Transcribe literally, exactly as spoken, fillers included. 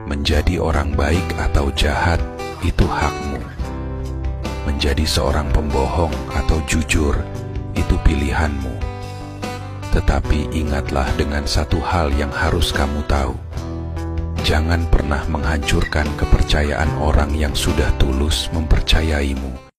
Menjadi orang baik atau jahat, itu hakmu. Menjadi seorang pembohong atau jujur, itu pilihanmu. Tetapi ingatlah dengan satu hal yang harus kamu tahu. Jangan pernah menghancurkan kepercayaan orang yang sudah tulus mempercayaimu